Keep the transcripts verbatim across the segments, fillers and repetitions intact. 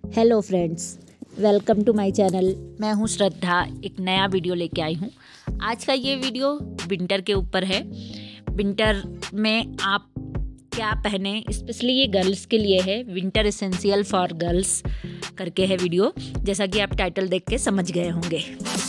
Hello friends, welcome to my channel. मैं हूं श्रद्धा, एक नया वीडियो लेके आई हूं। आज का ये वीडियो विंटर के ऊपर है। विंटर में आप क्या पहने, स्पेशली ये गर्ल्स के लिए है। विंटर एसेंशियल फॉर गर्ल्स करके है वीडियो, जैसा कि आप टाइटल देख के समझ गए होंगे।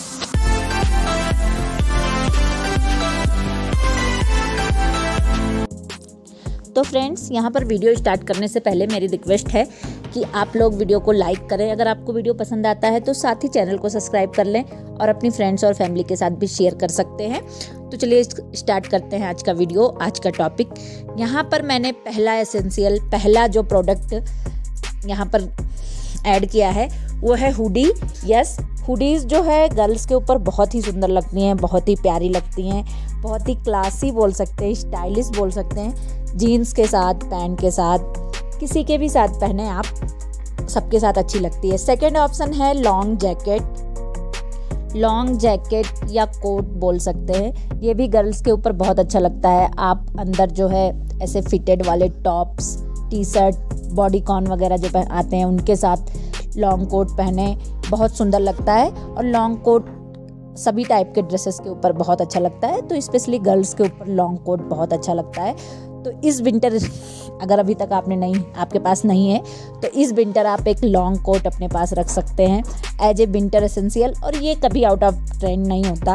तो फ्रेंड्स, यहाँ पर वीडियो स्टार्ट करने से पहले मेरी रिक्वेस्ट है कि आप लोग वीडियो को लाइक करें। अगर आपको वीडियो पसंद आता है तो साथ ही चैनल को सब्सक्राइब कर लें और अपनी फ्रेंड्स और फैमिली के साथ भी शेयर कर सकते हैं। तो चलिए स्टार्ट करते हैं आज का वीडियो। आज का टॉपिक, यहाँ पर मैंने पहला एसेंशियल पहला जो प्रोडक्ट यहाँ पर ऐड किया है वो है हुडी। यस, हुडीज़ जो है गर्ल्स के ऊपर बहुत ही सुंदर लगती हैं, बहुत ही प्यारी लगती हैं, बहुत ही क्लासी बोल सकते हैं, स्टाइलिश बोल सकते हैं। जीन्स के साथ, पैंट के साथ, किसी के भी साथ पहने आप, सबके साथ अच्छी लगती है। सेकंड ऑप्शन है लॉन्ग जैकेट। लॉन्ग जैकेट या कोट बोल सकते हैं, ये भी गर्ल्स के ऊपर बहुत अच्छा लगता है। आप अंदर जो है ऐसे फिटेड वाले टॉप्स, टी शर्ट, बॉडीकॉन वगैरह जो आते हैं उनके साथ लॉन्ग कोट पहने, बहुत सुंदर लगता है। और लॉन्ग कोट सभी टाइप के ड्रेसेस के ऊपर बहुत अच्छा लगता है, तो स्पेशली गर्ल्स के ऊपर लॉन्ग कोट बहुत अच्छा लगता है। तो इस विंटर, अगर अभी तक आपने नहीं आपके पास नहीं है तो इस विंटर आप एक लॉन्ग कोट अपने पास रख सकते हैं एज ए विंटर एसेंशियल, और ये कभी आउट ऑफ ट्रेंड नहीं होता।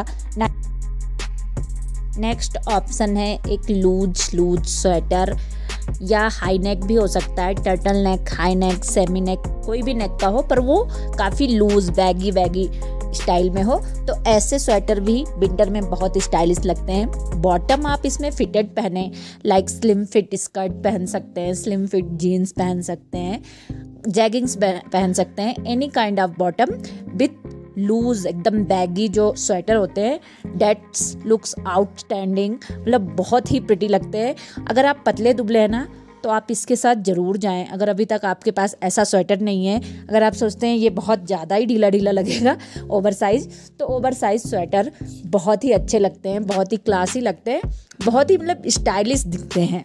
नेक्स्ट ऑप्शन है एक लूज लूज स्वेटर, या हाई नेक भी हो सकता है, turtle neck, high neck, semi neck, कोई भी नेक का हो, पर वो काफ़ी लूज बैगी बैगी स्टाइल में हो। तो ऐसे स्वेटर भी विंटर में बहुत स्टाइलिश लगते हैं। बॉटम आप इसमें फिटेड पहने, लाइक स्लिम फिट स्कर्ट पहन सकते हैं, स्लिम फिट जीन्स पहन सकते हैं, जैगिंग्स पहन सकते हैं, any kind of bottom with loose एकदम बैगी जो स्वेटर होते हैं, डेट्स लुक्स आउटस्टैंडिंग, मतलब बहुत ही प्रिटी लगते हैं। अगर आप पतले दुबले हैं ना तो आप इसके साथ ज़रूर जाएं। अगर अभी तक आपके पास ऐसा स्वेटर नहीं है, अगर आप सोचते हैं ये बहुत ज़्यादा ही ढीला ढीला लगेगा, ओवर साइज़, तो ओवर साइज़ स्वेटर बहुत ही अच्छे लगते हैं, बहुत ही क्लासी लगते हैं, बहुत ही मतलब स्टाइलिश दिखते हैं।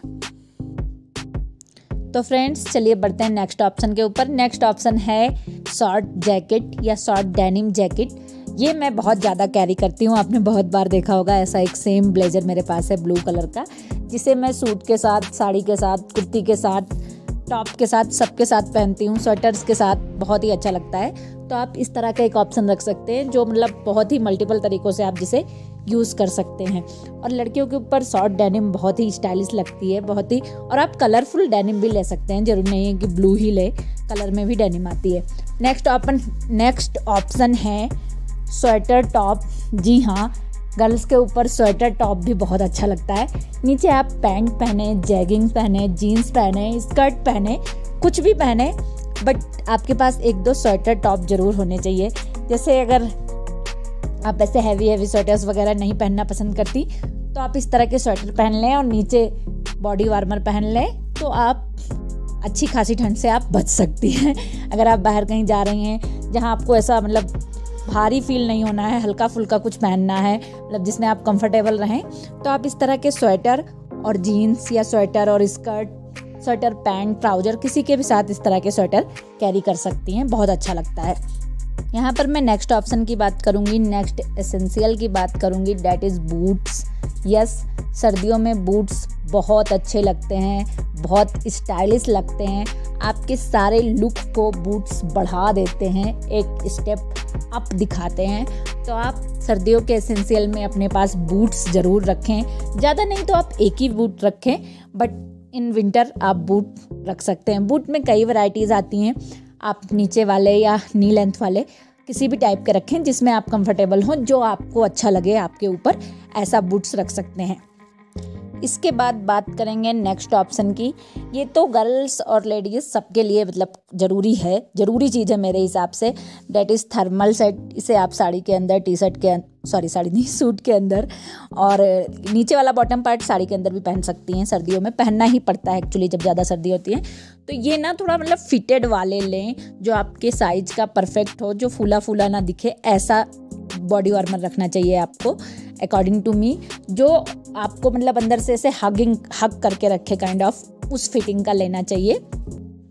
तो फ्रेंड्स, चलिए बढ़ते हैं नेक्स्ट ऑप्शन के ऊपर। नेक्स्ट ऑप्शन है शॉर्ट जैकेट या शॉर्ट डेनिम जैकेट। ये मैं बहुत ज़्यादा कैरी करती हूँ, आपने बहुत बार देखा होगा। ऐसा एक सेम ब्लेजर मेरे पास है ब्लू कलर का, जिसे मैं सूट के साथ, साड़ी के साथ, कुर्ती के साथ, टॉप के साथ, सबके साथ पहनती हूँ, स्वेटर्स के साथ, बहुत ही अच्छा लगता है। तो आप इस तरह का एक ऑप्शन रख सकते हैं जो मतलब बहुत ही मल्टीपल तरीक़ों से आप जिसे यूज़ कर सकते हैं। और लड़कियों के ऊपर शॉर्ट डेनिम बहुत ही स्टाइलिश लगती है, बहुत ही। और आप कलरफुल डेनिम भी ले सकते हैं, जरूरी नहीं है कि ब्लू ही ले, कलर में भी डेनिम आती है। नेक्स्ट ऑप्शन नेक्स्ट ऑप्शन है स्वेटर टॉप। जी हाँ, गर्ल्स के ऊपर स्वेटर टॉप भी बहुत अच्छा लगता है। नीचे आप पैंट पहने, जैगिंग्स पहने, जीन्स पहने, स्कर्ट पहने, कुछ भी पहने, बट आपके पास एक दो स्वेटर टॉप ज़रूर होने चाहिए। जैसे अगर आप ऐसे हैवी हैवी स्वेटर्स वगैरह नहीं पहनना पसंद करती तो आप इस तरह के स्वेटर पहन लें और नीचे बॉडी वार्मर पहन लें, तो आप अच्छी खासी ठंड से आप बच सकती हैं। अगर आप बाहर कहीं जा रही हैं जहाँ आपको ऐसा मतलब भारी फील नहीं होना है, हल्का फुल्का कुछ पहनना है, मतलब जिसमें आप कंफर्टेबल रहें, तो आप इस तरह के स्वेटर और जीन्स या स्वेटर और स्कर्ट, स्वेटर पैंट, ट्राउजर, किसी के भी साथ इस तरह के स्वेटर कैरी कर सकती हैं, बहुत अच्छा लगता है। यहाँ पर मैं नेक्स्ट ऑप्शन की बात करूँगी, नेक्स्ट एसेंशियल की बात करूँगी, डैट इज़ बूट्स। यस, सर्दियों में बूट्स बहुत अच्छे लगते हैं, बहुत स्टाइलिश लगते हैं, आपके सारे लुक को बूट्स बढ़ा देते हैं, एक स्टेप अप दिखाते हैं। तो आप सर्दियों के एसेंशियल में अपने पास बूट्स ज़रूर रखें। ज़्यादा नहीं तो आप एक ही बूट रखें, बट इन विंटर आप बूट रख सकते हैं। बूट में कई वैरायटीज़ आती हैं, आप नीचे वाले या नी लेंथ वाले किसी भी टाइप के रखें जिसमें आप कंफर्टेबल हों, जो आपको अच्छा लगे आपके ऊपर, ऐसा बूट्स रख सकते हैं। इसके बाद बात करेंगे नेक्स्ट ऑप्शन की। ये तो गर्ल्स और लेडीज़ सबके लिए मतलब ज़रूरी है, ज़रूरी चीज़ है मेरे हिसाब से, डैट इज़ थर्मल सेट। इसे आप साड़ी के अंदर, टी शर्ट के सॉरी साड़ी नहीं सूट के अंदर, और नीचे वाला बॉटम पार्ट साड़ी के अंदर भी पहन सकती हैं। सर्दियों में पहनना ही पड़ता है एक्चुअली, जब ज़्यादा सर्दी होती है। तो ये ना थोड़ा मतलब फिटेड वाले लें, जो आपके साइज का परफेक्ट हो, जो फूला फूला ना दिखे, ऐसा बॉडी वार्मर रखना चाहिए आपको अकॉर्डिंग टू मी, जो आपको मतलब अंदर से ऐसे हगिंग हग करके रखे, काइंड ऑफ उस फिटिंग का लेना चाहिए।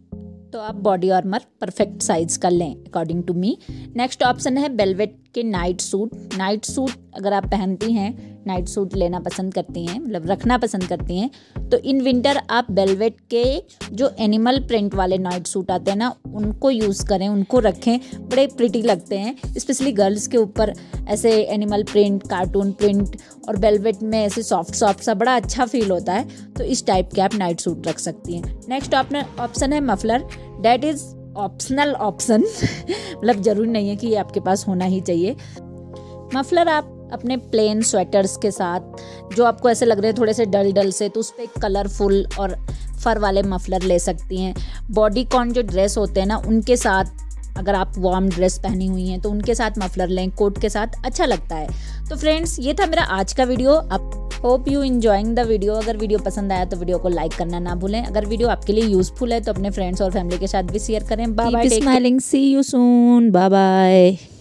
तो आप बॉडी आर्मर परफेक्ट साइज का लें according to me. Next option है वेलवेट के नाइट सूट। नाइट सूट अगर आप पहनती हैं, नाइट सूट लेना पसंद करती हैं, मतलब रखना पसंद करती हैं, तो इन विंटर आप वेलवेट के जो एनिमल प्रिंट वाले नाइट सूट आते हैं ना, उनको यूज़ करें, उनको रखें। बड़े प्रिटी लगते हैं, स्पेशली गर्ल्स के ऊपर ऐसे एनिमल प्रिंट, कार्टून प्रिंट और वेलवेट में ऐसे सॉफ्ट सॉफ्ट सा बड़ा अच्छा फील होता है। तो इस टाइप के आप नाइट सूट रख सकती हैं। नेक्स्ट ऑप्शन है muffler. That is optional option मतलब ज़रूरी नहीं है कि ये आपके पास होना ही चाहिए। मफलर आप अपने प्लेन स्वेटर्स के साथ, जो आपको ऐसे लग रहे हैं थोड़े से डल डल से, तो उस पर कलरफुल और फर वाले मफलर ले सकती हैं। बॉडी कॉन जो ड्रेस होते हैं ना, उनके साथ अगर आप वार्म ड्रेस पहनी हुई हैं तो उनके साथ मफलर लें, कोट के साथ अच्छा लगता है। तो फ्रेंड्स, ये था मेरा आज का वीडियो। आप hope you enjoying the video. अगर वीडियो पसंद आया तो वीडियो को लाइक करना ना भूलें। अगर वीडियो आपके लिए यूजफुल है तो अपने फ्रेंड्स और फैमिली के साथ भी शेयर करें। Bye bye, smiling, see you soon, bye bye.